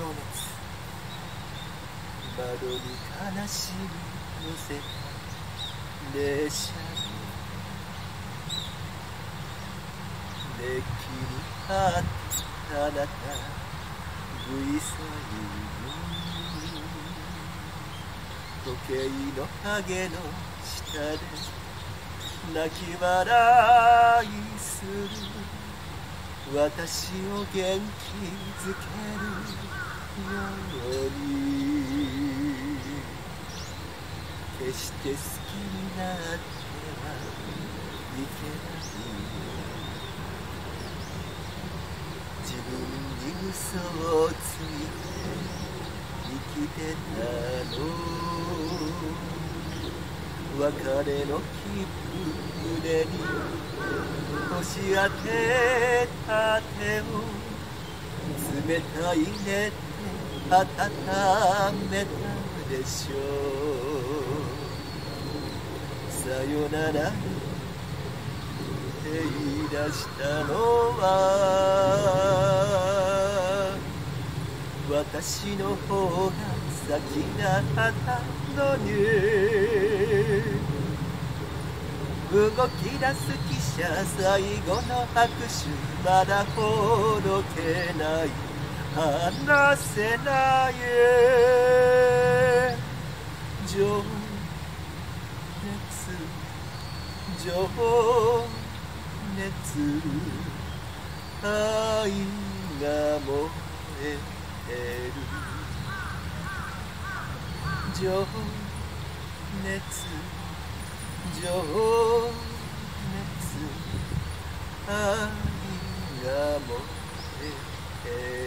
窓に悲しみ乗せた列車に熱気にあったあなた V サイン時計の影の下で泣き笑いする私を元気づけるように決して好きになってはいけない自分に嘘をついて生きてたの別れの切符胸に押し当てた手を冷たい熱で温めたでしょうさよなら言い出したのは私の方が先だったのに動き出す汽車最後の拍手まだほどけない離せない情熱情熱愛が燃えてる情熱情熱愛が燃えてる